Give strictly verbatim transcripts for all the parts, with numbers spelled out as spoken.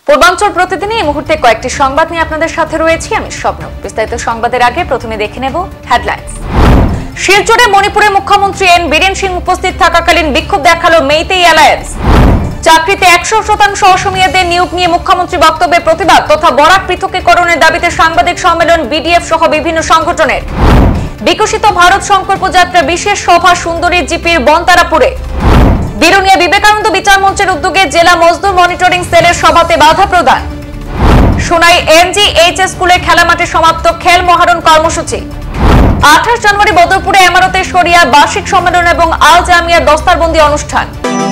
পূর্বাঞ্চল প্রতিদিনে এই মুহূর্তে কয়েকটি সংবাদ নিয়ে আপনাদের সাথে রয়েছি আমি স্বপ্ন। বিস্তারিত সংবাদের আগে প্রথমে দেখে নেব হেডলাইন্স। শিলচরে মণিপুরের মুখ্যমন্ত্রী এন বীরেন সিং উপস্থিত থাকাকালীন বিক্ষোভ দেখালো মেইতেই অ্যালায়েন্স। চাকরিতে একশো শতাংশ অসমীয়াদের নিয়োগ নিয়ে মুখ্যমন্ত্রী বক্তব্যে প্রতিবাদ তথা বরাক পৃথকীকরণের দাবিতে সাংবাদিক সম্মেলন বিডিএফ সহ বিভিন্ন সংগঠনের। বিকশিত ভারত সংকল্প যাত্রা বিশেষ সভা সুন্দরী জিপির বনতারাপুরে। বিরুনিয়া বিবেকানন্দ বিচার মঞ্চের উদ্যোগে জেলা মজদুর মনিটরিং সেলের সভাতে বাধা প্রদান। সোনাই এমজিএইচএস স্কুলের খেলা মাঠে সমাপ্ত খেল মহারণ কর্মসূচি। আঠাশ জানুয়ারি বদরপুরে এমারতে শরিয়া বার্ষিক সম্মেলন এবং আল জামিয়ার দস্তারবন্দি অনুষ্ঠান।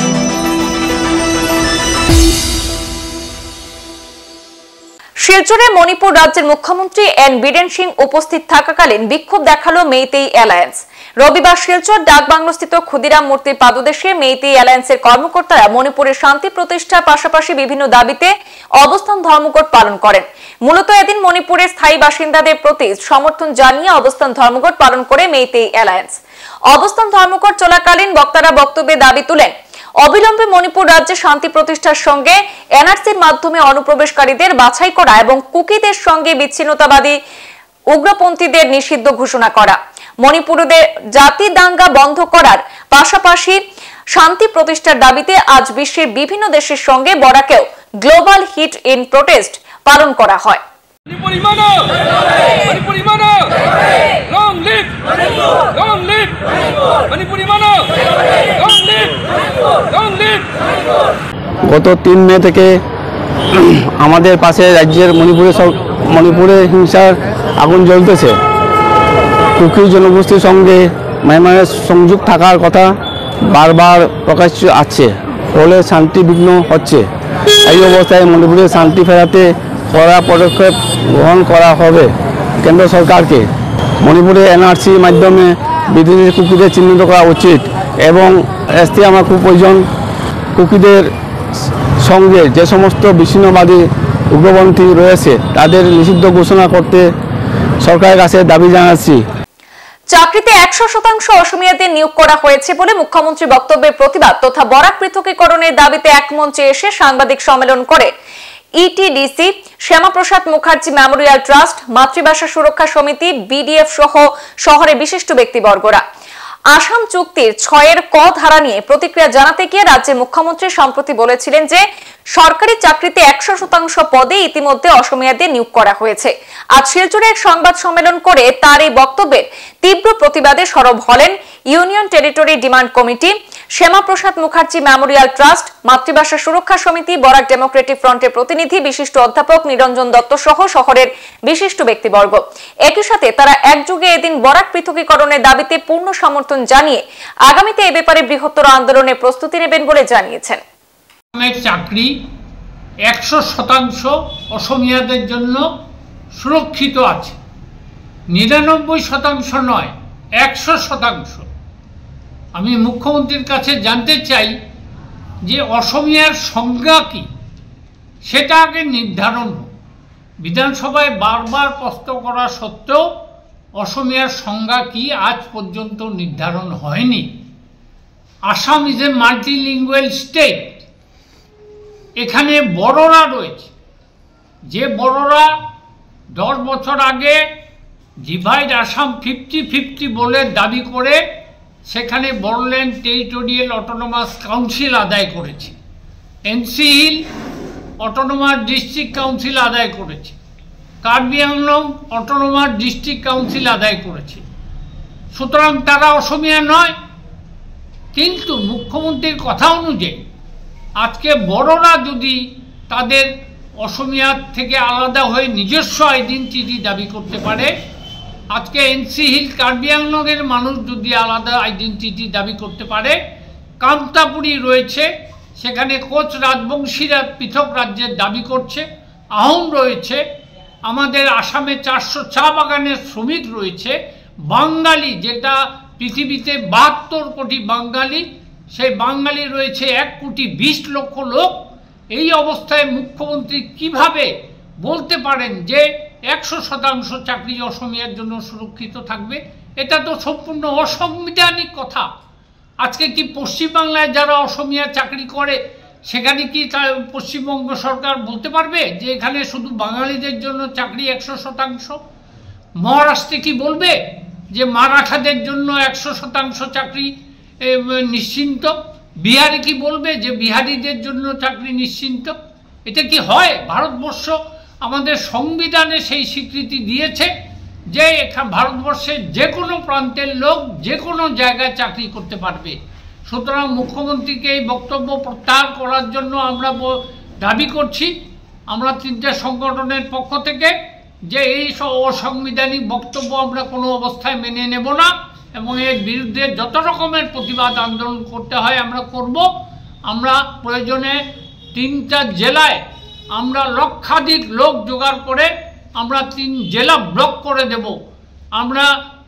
শিলচরে মণিপুর রাজ্যের মুখ্যমন্ত্রী এন বীরেন সিং উপস্থিত থাকাকালীন বিক্ষোভ দেখালো মেইতেই অ্যালায়েন্স। রবিবার শিলচর ডাকবাংলোস্থিত ক্ষুদিরাম মূর্তির পাদদেশে মেইতেই অ্যালায়েন্সের কর্মকর্তারা মণিপুরের শান্তি প্রতিষ্ঠার পাশাপাশি বিভিন্ন দাবিতে অবস্থান ধর্মঘট পালন করেন। মূলত এদিন মণিপুরের স্থায়ী বাসিন্দাদের প্রতি সমর্থন জানিয়ে অবস্থান ধর্মঘট পালন করে মেইতেই অ্যালায়েন্স। অবস্থান ধর্মঘট চলাকালীন বক্তারা বক্তব্যে দাবি তুলেন অবিলম্বে মণিপুর রাজ্যে শান্তি প্রতিষ্ঠার সঙ্গে এনআরসির মাধ্যমে অনুপ্রবেশকারীদের বাছাই করা এবং কুকিদের সঙ্গে বিচ্ছিন্নতাবাদী উগ্রপন্থীদের নিষিদ্ধ ঘোষণা করা, মণিপুরীদের জাতি দাঙ্গা বন্ধ করার পাশাপাশি শান্তি প্রতিষ্ঠার দাবিতে আজ বিশ্বের বিভিন্ন দেশের সঙ্গে বরাকেও গ্লোবাল হিট ইন প্রোটেস্ট পালন করা হয়। গত তিন মে থেকে আমাদের পাশে রাজ্যের মণিপুরে মণিপুরে হিংসার আগুন জ্বলতেছে। কুকি জনগোষ্ঠীর সঙ্গে মায়ানমারের সংযোগ থাকার কথা বারবার প্রকাশ্য আছে, ফলে শান্তি বিঘ্ন হচ্ছে। এই অবস্থায় মণিপুরে শান্তি ফেরাতে কড়া পদক্ষেপ গ্রহণ করা হবে কেন্দ্র সরকারকে। মণিপুরে এনআরসির মাধ্যমে বিদেশি কুকিদের চিহ্নিত করা উচিত এবং এসটি আমার খুব প্রয়োজন। কুকিদের সঙ্গে যে সমস্ত বিচ্ছিন্নবাদী উগ্রপন্থী রয়েছে তাদের নিষিদ্ধ ঘোষণা করতে সরকারের কাছে দাবি জানাচ্ছি। চাকরিতে একশো শতাংশ অসমীয়াদের নিয়োগ করা হয়েছে বলে মুখ্যমন্ত্রী বক্তব্যের প্রতিবাদ তথা বরাক পৃথকীকরণের দাবিতে এক মঞ্চে এসে সাংবাদিক সম্মেলন করে ETDC, Shyamaprasad Mukherjee memorial trust, মাতৃভাষা সুরক্ষা সমিতি, বিডিএফ সহ শহরের বিশিষ্ট ব্যক্তিবর্গরা। আসাম চুক্তির ছয়ের ক ধারা নিয়ে প্রতিক্রিয়া জানাতে গিয়ে রাজ্যের মুখ্যমন্ত্রী সম্প্রতি বলেছিলেন যে সরকারি চাকরিতে একশো শতাংশ পদে ইতিমধ্যে অসমীয়াদের নিয়োগ করা হয়েছে। আজ শিলচরে এক সংবাদ সম্মেলন করে তার এই বক্তব্যের তীব্র প্রতিবাদে সরব হলেন union territory demand committee, Shyamaprasad Mukherjee memorial trust, মাতৃভাষা সুরক্ষা সমিতি, বরাক ডেমোক্রেটিক ফ্রন্টের প্রতিনিধি, বিশিষ্ট অধ্যাপক নিরঞ্জন দত্ত সহ শহরের বিশিষ্ট ব্যক্তিবর্গ। একই সাথে তারা একযোগে এদিন বরাক পৃথকীকরণের দাবিতে পূর্ণ সমর্থন জানিয়ে আগামীতে এ ব্যাপারে বৃহত্তর আন্দোলনের প্রস্তুতি নেবেন বলে জানিয়েছেন। চাকরি একশো শতাংশ অসমীয়াদের জন্য সুরক্ষিত আছে, নিরানব্বই শতাংশ নয়, একশো শতাংশ। আমি মুখ্যমন্ত্রীর কাছে জানতে চাই যে অসমীয়ার সংজ্ঞা কি সেটা আগে নির্ধারণ হোক। বিধানসভায় বারবার প্রশ্ন করা সত্ত্বেও অসমীয়ার সংজ্ঞা কি আজ পর্যন্ত নির্ধারণ হয়নি। Assam is a multilingual state. এখানে বড়রা রয়েছে, যে বড়রা দশ বছর আগে ডিভাইড আসাম ফিফটি ফিফটি বলে দাবি করে সেখানে বড়োল্যান্ড টেরিটোরিয়াল অটোনোমাস কাউন্সিল আদায় করেছে, NC hill autonomous district council আদায় করেছে, Karbi Anglong autonomous district council আদায় করেছে। সুতরাং তারা অসমীয়া নয়। কিন্তু মুখ্যমন্ত্রীর কথা অনুযায়ী আজকে বড়রা যদি তাদের অসমীয়ার থেকে আলাদা হয়ে নিজস্ব আইডেন্টিটি দাবি করতে পারে, আজকে এনসি হিল কার্বি আংলংয়ের মানুষ যদি আলাদা আইডেন্টিটি দাবি করতে পারে, কামতাপুরী রয়েছে সেখানে কোচ রাজবংশীরা পৃথক রাজ্যের দাবি করছে, আহোম রয়েছে, আমাদের আসামে চারশো চা বাগানের শ্রমিক রয়েছে, বাঙালি যেটা পৃথিবীতে বাহাত্তর কোটি বাঙালি, সেই বাঙালি রয়েছে এক কোটি বিশ লক্ষ লোক। এই অবস্থায় মুখ্যমন্ত্রী কিভাবে বলতে পারেন যে একশো শতাংশ চাকরি অসমীয়ার জন্য সুরক্ষিত থাকবে? এটা তো সম্পূর্ণ অসাংবিধানিক কথা। আজকে কি পশ্চিমবাংলায় যারা অসমীয়া চাকরি করে সেখানে কি পশ্চিমবঙ্গ সরকার বলতে পারবে যে এখানে শুধু বাঙালিদের জন্য চাকরি একশো শতাংশ? মহারাষ্ট্রে কি বলবে যে মারাঠাদের জন্য একশো শতাংশ চাকরি নিশ্চিন্ত? বিহারে কি বলবে যে বিহারিদের জন্য চাকরি নিশ্চিন্ত? এটা কি হয়? ভারতবর্ষ আমাদের সংবিধানে সেই স্বীকৃতি দিয়েছে যে ভারতবর্ষের যে কোনো প্রান্তের লোক যে কোনো জায়গায় চাকরি করতে পারবে। সুতরাং মুখ্যমন্ত্রীকে এই বক্তব্য প্রত্যাহার করার জন্য আমরা দাবি করছি, আমরা তিনটে সংগঠনের পক্ষ থেকে, যে এই অসাংবিধানিক বক্তব্য আমরা কোনো অবস্থায় মেনে নেব না এবং এর বিরুদ্ধে যত রকমের প্রতিবাদ আন্দোলন করতে হয় আমরা করব। আমরা প্রয়োজনে তিনটা জেলায় আমরা লক্ষাধিক লোক জোগাড় করে আমরা তিন জেলা ব্লক করে দেব। আমরা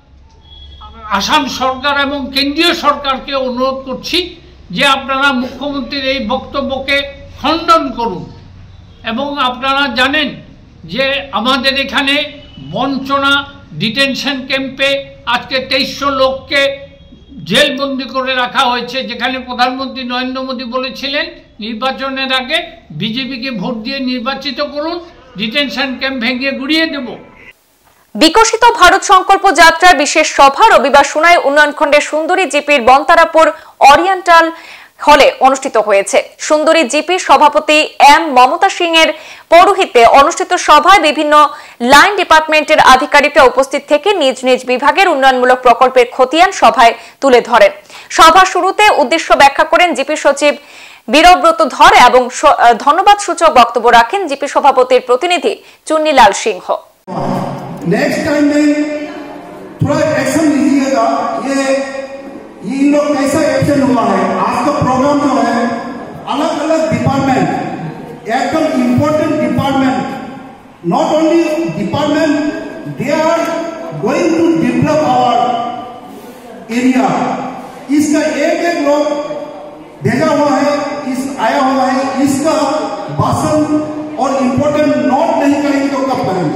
আসাম সরকার এবং কেন্দ্রীয় সরকারকে অনুরোধ করছি যে আপনারা মুখ্যমন্ত্রীর এই বক্তব্যকে খণ্ডন করুন। এবং আপনারা জানেন যে আমাদের এখানে বঞ্চনা ডিটেনশন ক্যাম্পে আজকে তেইশশো লোককে জেলবন্দি করে রাখা হয়েছে, যেখানে প্রধানমন্ত্রী নরেন্দ্র মোদী বলেছিলেন নির্বাচনের আগে বিজেপিকে ভোট দিয়ে নির্বাচিত করুন, ডিটেনশন ক্যাম্প ভেঙে গুড়িয়ে দেব। বিকশিত ভারত সংকল্প যাত্রার বিশেষ সভা রবিবার সোনাই উন্নয়ন খণ্ডের সুন্দরী জিপির বনতারাপুর ওরিয়েন্টাল হলে অনুষ্ঠিত হয়েছে। সুন্দরী জিপির সভাপতি এম মমতা সিং এর পৌরোহিত্যে অনুষ্ঠিত সভায় বিভিন্ন লাইন ডিপার্টমেন্টের আধিকারিকরা উপস্থিত থেকে নিজ নিজ বিভাগের উন্নয়নমূলক প্রকল্পের খতিয়ান সভায় তুলে ধরেন। সভা শুরুতে উদ্দেশ্য ব্যাখ্যা করেন জিপি সচিব বীরব্রত ধর এবং ধন্যবাদ সূচক বক্তব্য রাখেন জিপি সভাপতির প্রতিনিধি চুন্নিলাল সিংহ। नेक्स्ट टाइम में थोड़ा एक्शन लीजिएगा, ये ये इन लोग कैसा एक्शन हुआ है। आज का प्रोग्राम जो है अलग अलग डिपार्टमेंट, एकदम important department, not only department, they are going to develop our area. इसका एक एक लोग भेजा हुआ है, इस आया हुआ है, इसका भाषण और इम्पोर्टेंट नोट नहीं करेंगे तो कब करेंगे।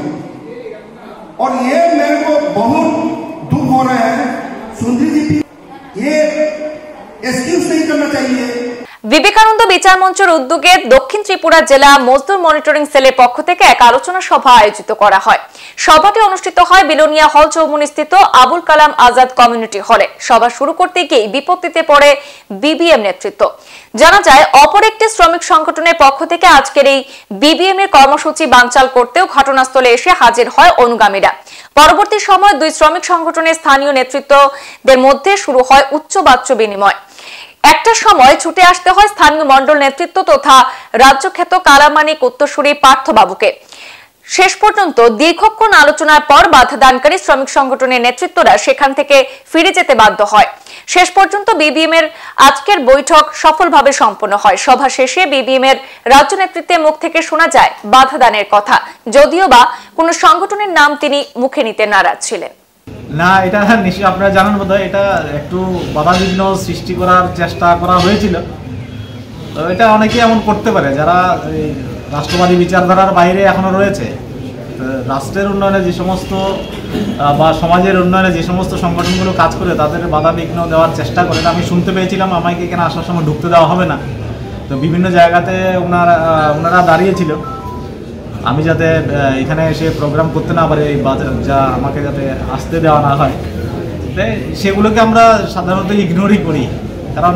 और ये मेरे को बहुत दुख हो रहा है, सुंदरी जी ये एक्सक्यूज नहीं करना चाहिए। বিবেকানন্দ বিচার মঞ্চের উদ্যোগে দক্ষিণ ত্রিপুরা জেলা মজদুর মনিটরিং সেলের পক্ষ থেকে এক আলোচনা সভা আয়োজিত করা হয়। সভাটি অনুষ্ঠিত হয় বিলোনিয়া হল চৌমুহনী স্থিত আবুল কালাম আজাদ কমিউনিটি হলে। সভা শুরু করতে গিয়ে বিপত্তিতে পড়ে বিবিএম নেতৃত্ব। জানা যায় অপর একটি শ্রমিক সংগঠনের পক্ষ থেকে আজকের এই বিবিএম এর কর্মসূচি বানচাল করতেও ঘটনাস্থলে এসে হাজির হয় অনুগামীরা। পরবর্তী সময় দুই শ্রমিক সংগঠনের স্থানীয় নেতৃত্বদের মধ্যে শুরু হয় উচ্চবাচ্য বিনিময়। একটা সময় ছুটে আসতে হয় স্থানীয় মন্ডল নেতৃত্ব তথা রাজ্যখ্যাত কালামানিক উত্তরসূরি পার্থবাবুকে। শেষ পর্যন্ত দীর্ঘক্ষণ আলোচনার পর বাধা দানকারী শ্রমিক সংগঠনের নেতৃত্বরা সেখান থেকে ফিরে যেতে বাধ্য হয়। শেষ পর্যন্ত বিবিএম এর আজকের বৈঠক সফলভাবে সম্পন্ন হয়। সভা শেষে বিবিএম এর রাজ্য নেতৃত্বের মুখ থেকে শোনা যায় বাধা দানের কথা, যদিও বা কোন সংগঠনের নাম তিনি মুখে নিতে নারাজ ছিলেন না। এটা নিশ্চয়ই আপনারা জানেন বোধহয়, এটা একটু বাধাবিঘ্ন সৃষ্টি করার চেষ্টা করা হয়েছিল। তো এটা অনেকে এমন করতে পারে যারা রাষ্ট্রবাদী বিচারধারার বাইরে এখনো রয়েছে। রাষ্ট্রের উন্নয়নে যে সমস্ত বা সমাজের উন্নয়নে যে সমস্ত সংগঠনগুলো কাজ করে তাদের বাধাবিঘ্ন দেওয়ার চেষ্টা করে। আমি শুনতে পেয়েছিলাম আমাকে এখানে আসার সময় ঢুকতে দেওয়া হবে না। তো বিভিন্ন জায়গাতে ওনারা ওনারা দাঁড়িয়েছিল আমি যাতে এখানে এসে প্রোগ্রাম করতে না পারি বা যা আমাকে যাতে আসতে দেওয়া না হয়, সেগুলোকে আমরা সাধারণত ইগনোরই করি। কারণ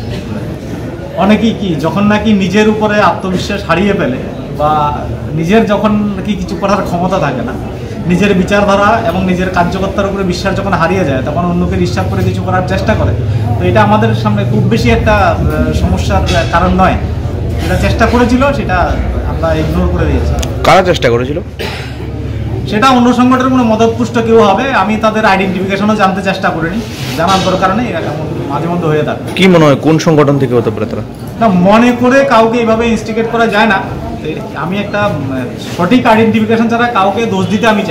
অনেকেই কি যখন নাকি নিজের উপরে আত্মবিশ্বাস হারিয়ে ফেলে বা নিজের যখন নাকি কিছু করার ক্ষমতা থাকে না, নিজের বিচারধারা এবং নিজের কার্যকর্তার উপরে বিশ্বাস যখন হারিয়ে যায় তখন অন্যকে ডিস্টার্ব করে কিছু করার চেষ্টা করে। তো এটা আমাদের সামনে খুব বেশি একটা সমস্যার কারণ নয়। যেটা চেষ্টা করেছিল সেটা আমরা ইগনোর করে দিয়েছি। কারা চেষ্টা করেছিল সেটা অন্য সংগঠনের কোনো মদতপুষ্ট কেউ হবে। আমি তাদের আইডেন্টিফিকেশনও জানতে চেষ্টা করিনি, জানার দরকার নেই, মাঝে মধ্যে হয়ে থাকে। কি মনে হয় কোন সংগঠন থেকে হতে পারে তারা? না, মনে করে কাউকে এইভাবে ইনস্টিগেট করা যায় না। আমি একটা সঠিক আইডেন্টিফিকেশন ছাড়া কাউকে দোষ দিতে আমি চাই না।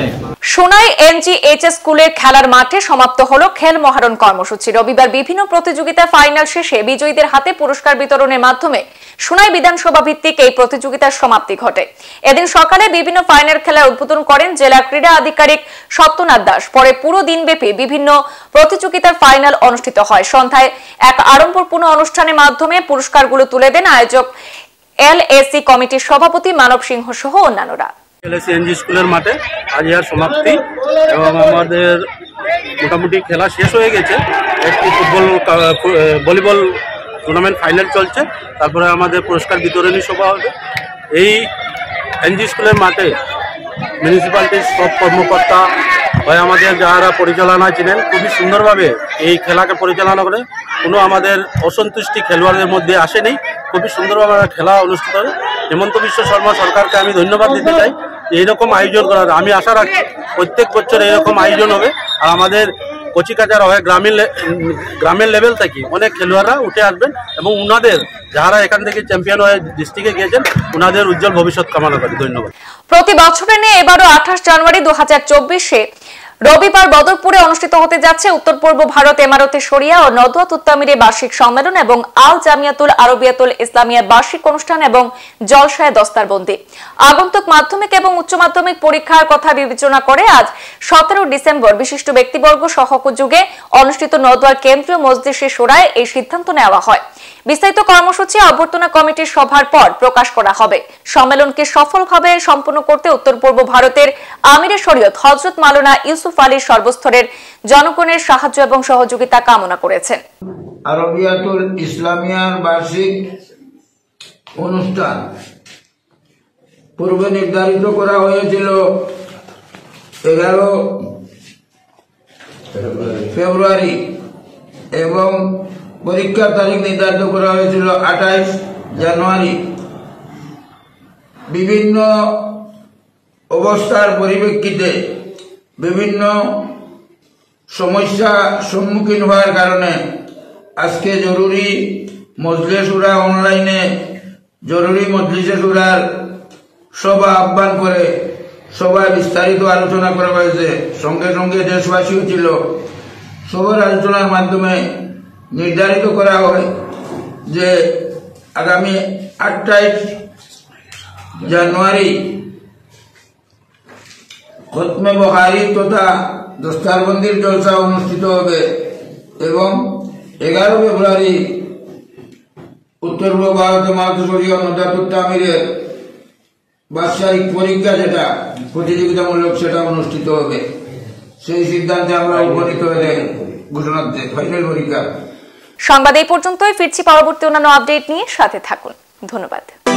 সোনাই এনজিএইচএস স্কুলের খেলার মাঠে সমাপ্ত হলো খেল মহারণ কর্মসূচি। রবিবার বিভিন্ন প্রতিযোগিতা ফাইনাল শেষে বিজয়ীদের হাতে পুরস্কার বিতরণের মাধ্যমে সোনাই বিধানসভা ভিত্তিক এই প্রতিযোগিতার সমাপ্তি ঘটে। এদিন সকালে বিভিন্ন ফাইনাল খেলার উদ্বোধন করেন জেলা ক্রীড়া আধিকারিক সত্যনাথ দাস। পরে পুরো দিনব্যাপী বিভিন্ন প্রতিযোগিতার ফাইনাল অনুষ্ঠিত হয়। সন্ধ্যায় এক আড়ম্বরপূর্ণ অনুষ্ঠানের মাধ্যমে পুরস্কারগুলো তুলে দেন আয়োজক এলএসি কমিটির সভাপতি মানব সিংহ সহ অন্যান্যরা। এলএসি এনজি স্কুলের মাঠে আজ ইয়ার সমাপ্তি এবং আমাদের মোটামুটি খেলা শেষ হয়ে গেছে। একটি ফুটবল ভলিবল টুর্নামেন্ট ফাইনাল চলছে, তারপরে আমাদের পুরস্কার বিতরণী সভা হবে। এই এনজি স্কুলের মাঠে মিউনিসিপ্যালিটির সব কর্মকর্তা হয় আমাদের যারা পরিচালনা ছিলেন খুবই সুন্দরভাবে এই খেলাকে পরিচালনা করে কোনো আমাদের অসন্তুষ্টি খেলোয়াড়দের মধ্যে আসেনি। খুবই সুন্দরভাবে খেলা অনুষ্ঠিত হয়। হেমন্ত বিশ্ব শর্মা সরকারকে আমি ধন্যবাদ দিতে চাই এইরকম আয়োজন করার। আমি আশা রাখছি প্রত্যেক বছর এরকম আয়োজন হবে আর আমাদের কচিকাচারা হয় গ্রামীণ গ্রামের লেভেল থেকে অনেক খেলোয়াড়রা উঠে আসবেন এবং উনাদের যারা এখান থেকে চ্যাম্পিয়ন হয়ে ডিস্ট্রিক্টে গিয়েছেন উনাদের উজ্জ্বল ভবিষ্যৎ কামনা করি। ধন্যবাদ। প্রতি বছরের নিয়ে এবারও আঠাশ জানুয়ারি দু হাজার চব্বিশে রবিবার বদরপুরে অনুষ্ঠিত হতে যাচ্ছে উত্তর পূর্ব ভারত এমারতে শরিয়া ও নদওয়াত উত্তামিরের বার্ষিক সম্মেলন এবং আল জামিয়াতুল আরবিয়াতুল ইসলামিয়ার বার্ষিক অনুষ্ঠান এবং জলসায় দস্তারবন্দি। আগন্তুক মাধ্যমিক এবং উচ্চ মাধ্যমিক পরীক্ষার কথা বিবেচনা করে আজ সতেরো ডিসেম্বর বিশিষ্ট ব্যক্তিবর্গ সহযোগে অনুষ্ঠিত নদওয়ার কেন্দ্রীয় মজলিসে শোরায় এই সিদ্ধান্ত নেওয়া হয়। বিস্তারিত কর্মসূচি অভ্যর্থনা কমিটির সভার পর প্রকাশ করা হবে। সম্মেলনকে সফলভাবে সম্পন্ন করতে উত্তর পূর্ব ভারতের আমিরে শরীয়ত হযরত মাওলানা ইউসুফ আলীর সর্বস্তরের জনগণের সাহায্য এবং সহযোগিতা কামনা করেছেন। আরবিয়াতুল ইসলামিয়ার বার্ষিক অনুষ্ঠান পূর্বে নির্ধারিত করা হয়েছিল এগারো ফেব্রুয়ারি এবং পরীক্ষার তারিখ নির্ধারিত করা হয়েছিল আঠাইশ জানুয়ারি। বিভিন্ন অবস্থার পরিপ্রেক্ষিতে বিভিন্ন সমস্যা সম্মুখীন হওয়ার কারণে আজকে জরুরি মজলিস শুরা অনলাইনে জরুরি মজলিসে শুরার সভা আহ্বান করে সভায় বিস্তারিত আলোচনা করা হয়েছে। সঙ্গে সঙ্গে দেশবাসীও ছিল। সবার আলোচনার মাধ্যমে নির্ধারিত করা হয় যে আগামী আঠাইশ জানুয়ারি খতমে বুখারী তথা দস্তারবন্দির জলসা অনুষ্ঠিত হবে এবং এগারো ফেব্রুয়ারি উত্তর পূর্ব ভারতে এমারতে শরিয়া নদওয়াত উত্তামিরের বার্ষিক পরীক্ষা যেটা প্রতিযোগিতামূলক সেটা অনুষ্ঠিত হবে। সেই সিদ্ধান্তে আমরা উপনীত হয়ে ঘোষণা ফাইনাল পরীক্ষা। সংবাদ এই পর্যন্তই। ফিরছি পরবর্তী অন্যান্য আপডেট নিয়ে, সাথে থাকুন। ধন্যবাদ।